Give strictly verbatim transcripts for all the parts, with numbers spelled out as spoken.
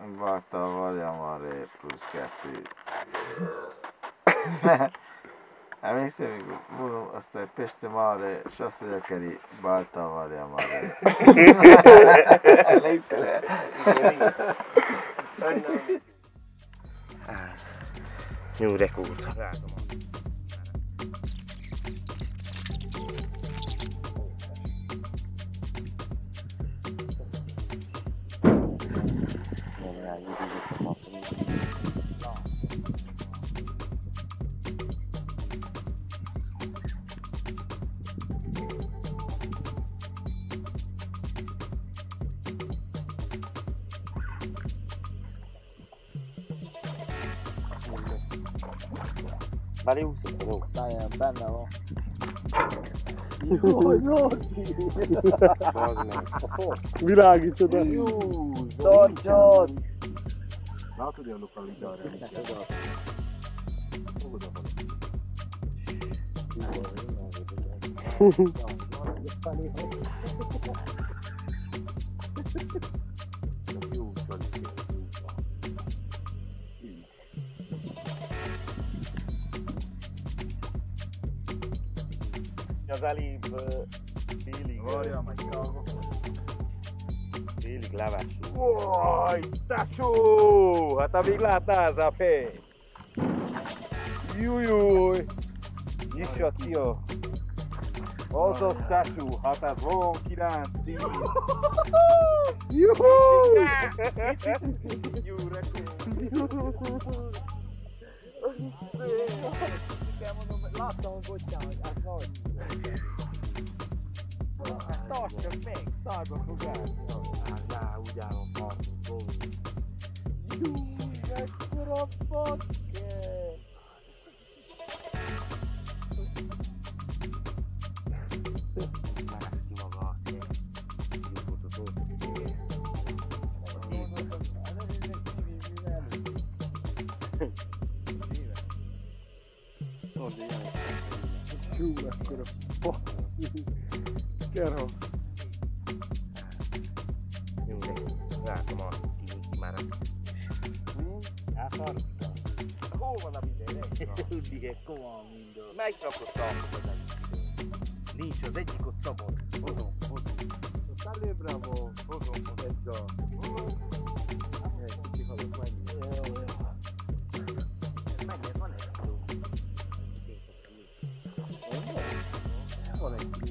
Balta varja maré plusz kettő. Emlékszem, mikor mondom, aztán Pesti maré, és azt mondja Keri, Balta varja maré. Emlékszel el? Igen, igen. Ez. New record. Rágom. Beleúszok, jó? Nagyon benne van. Jaj, Nordi! Világítod a... Tartsad! Látod, ilyen lokalizára? Oda van. Jó, Az elébb félig... Varja, majd kávok. Félig levesül. Vaj, tesó! Hát amíg látnál ez a fény! Jújúj! Nyissad ki a... Azaz, tesó! Hát ez van kiránt szín! Juhúj! Jó, rekord! Láttam a botján, hogy az nagy. Hát tartsa meg, szárba fog állni. Hát lá, úgy állom parton, góvó. Júj, mekkora fakke! Már ki maga a jutott Hú, mekkora fakke! Kero! Jó, de látom a kimárat. Elszartam. Hol van a minden? Ugye, komolyan minden. Megrakott tartok az egyik. Nincs, az egyik ott szabad. Hozom, hozom. Ott előbbre van, hozom, hogy egy dal. Hozom. Kicsi halok menni. Jó, jó. Menj, van egy szó. Van egy kicsit.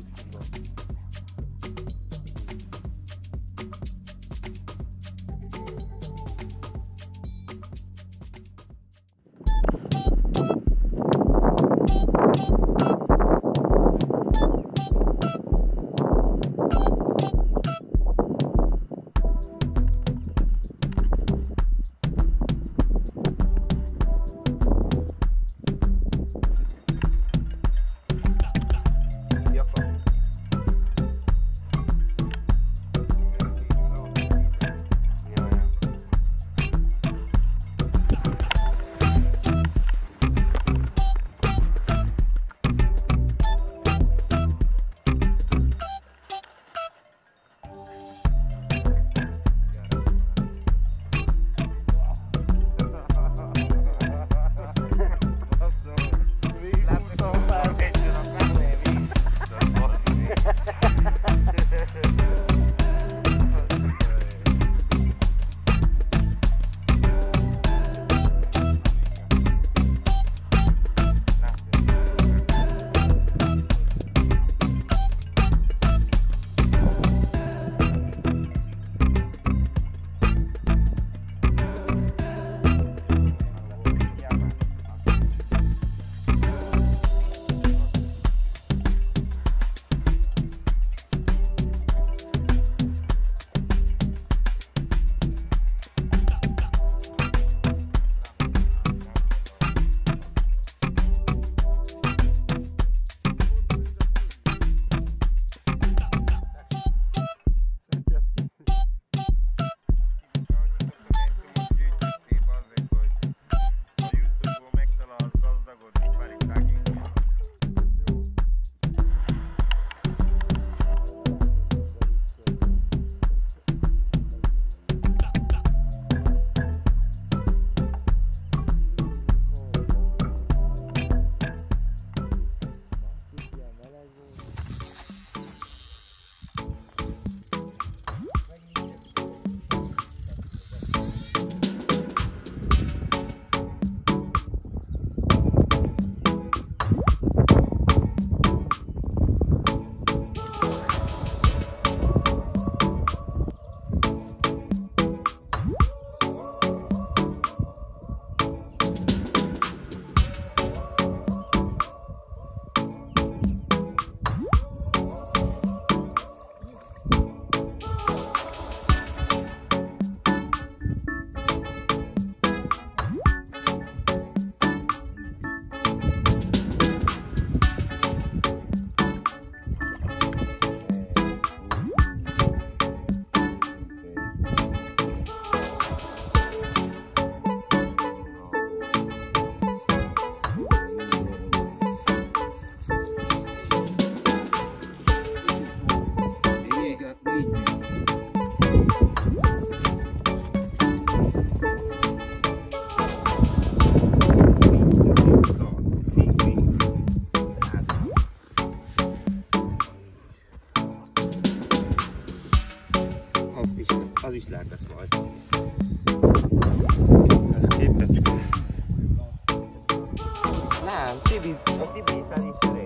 Nem, Tibi, a Tibi is elég.